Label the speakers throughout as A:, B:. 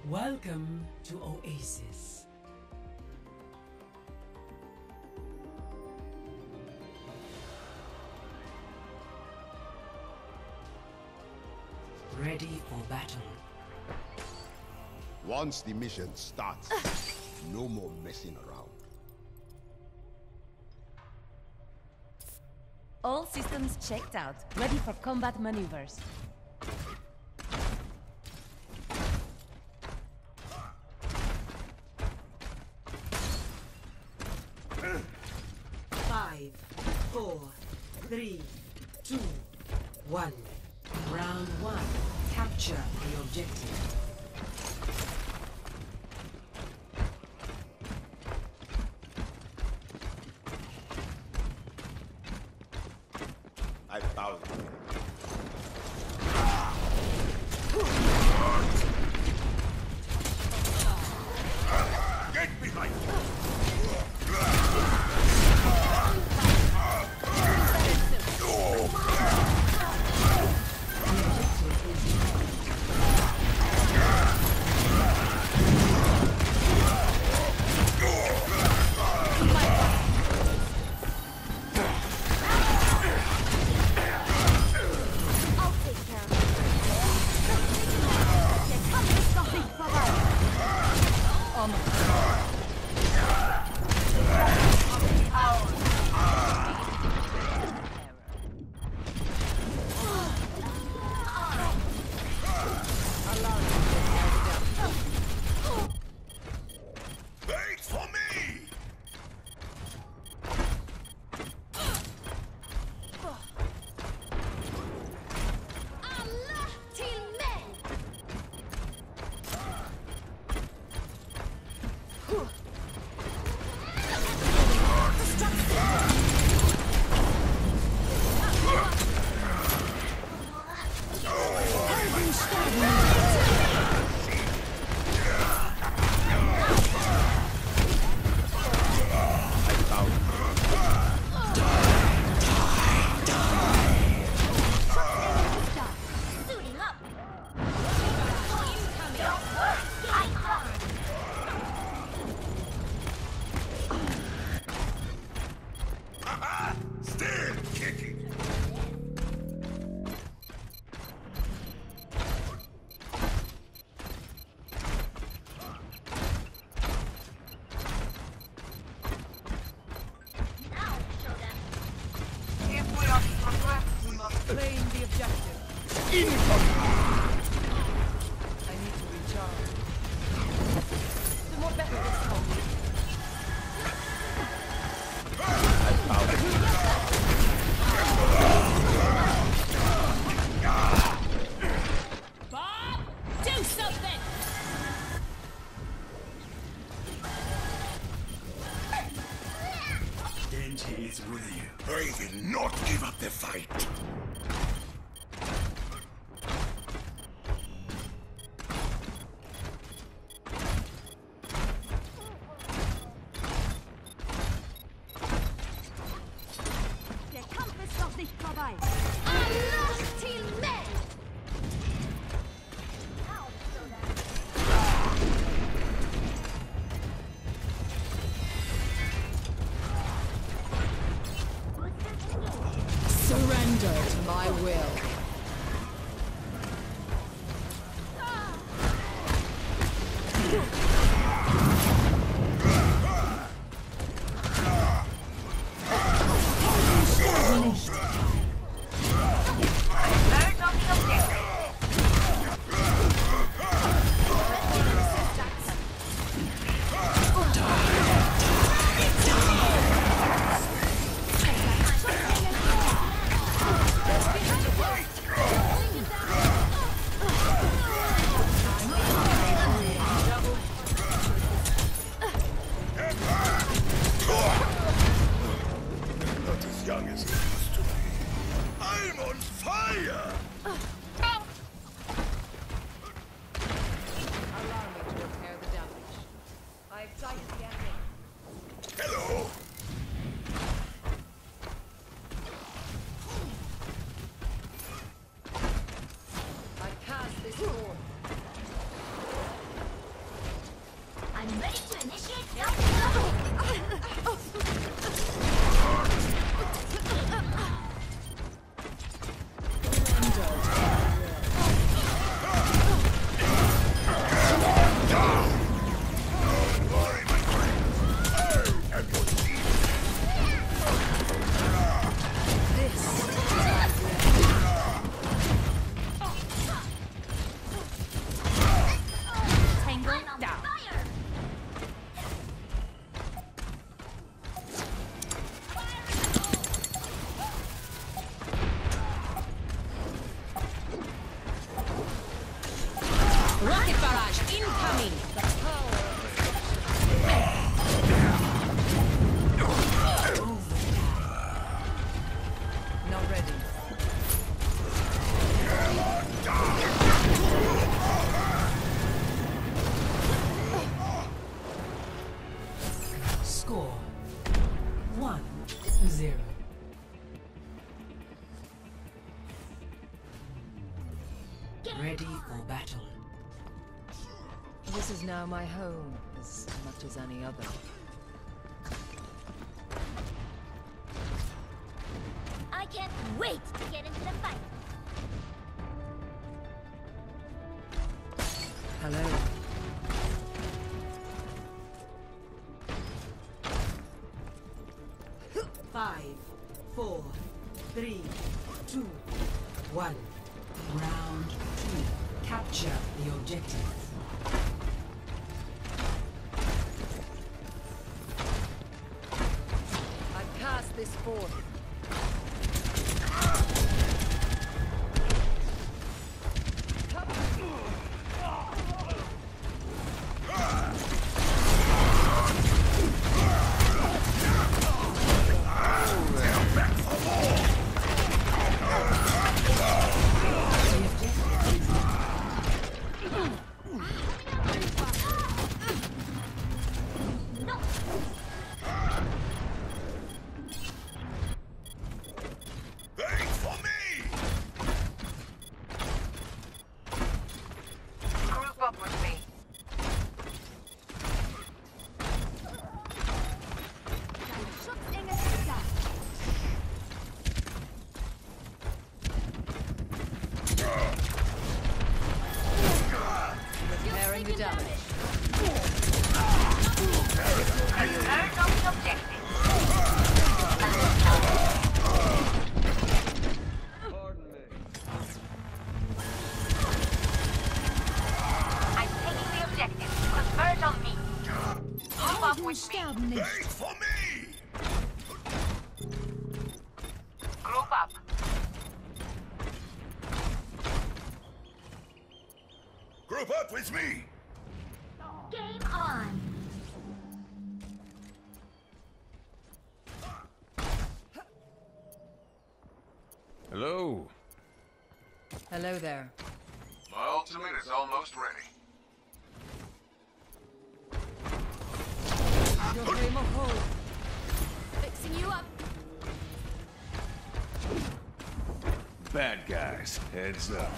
A: Welcome to Oasis. Ready for battle.
B: Once the mission starts, no more messing around.
C: All systems checked out. Ready for combat maneuvers.
A: Five, four, three, two, one. Round one. Capture the objective.
B: I bow. Get behind me! Wait for me!
C: Alla till mig! Suiting up!
B: Still kicking!
C: Now show them!
D: If we are to progress, we must claim the objective. I need to recharge. The more better this helps.
C: Bob! Do something!
E: Denji is with you.
B: I will not give up the fight!
C: Der Kampf ist noch nicht vorbei. Alla till mig!
D: Surrender to my will. Rocket barrage incoming! Not ready.
A: Score 1-0. Ready for battle.
D: This is now my home, as much as any other.
C: I can't wait to get into the fight.
D: Hello.
A: Five, 4, 3, 2, 1. Round 2. Capture the objective.
D: I cast this forth. Repairing the damage.
F: I'm taking the objective. Converge on me. Move up with me.
B: Wait for me!
F: Group up.
B: Group up with me!
C: Game on.
G: Hello.
D: Hello there.
G: My ultimate is almost ready.
C: Fixing you up.
G: Bad guys, heads up.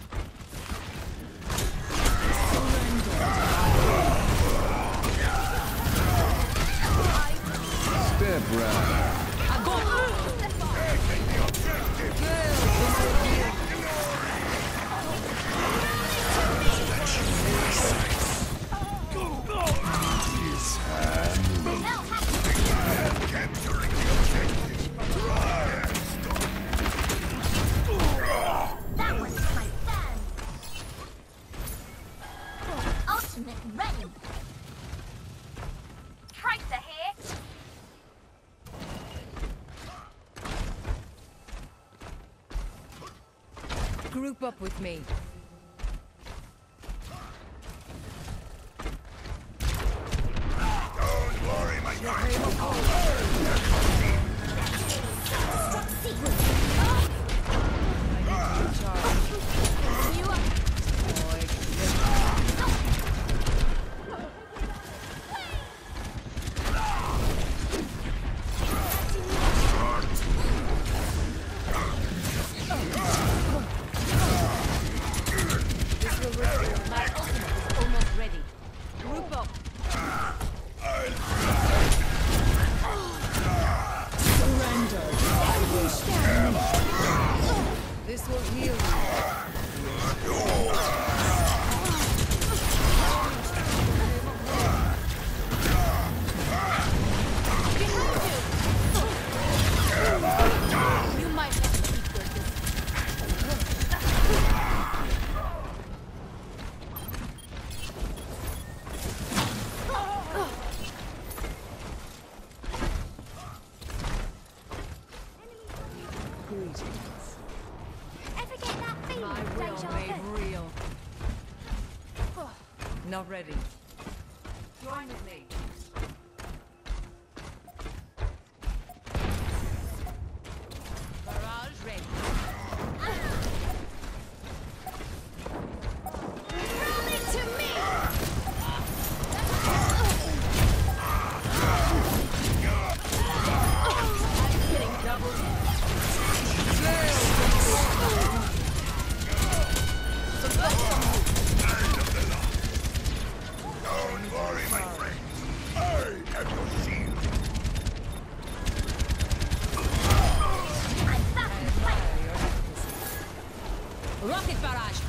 G: Step right.
C: That was my fan. Ultimate ready.
F: Tracer here.
D: Group up with me.
B: Don't worry, my friend.
C: Stop sequence.
D: Recharge.
C: You up.
D: Not ready. Join with me. Barrage ready.
C: Throw it to me!
D: Getting double.
B: Don't worry, my friend. I have your shield.
C: I'm back in fight!
D: Rocket barrage.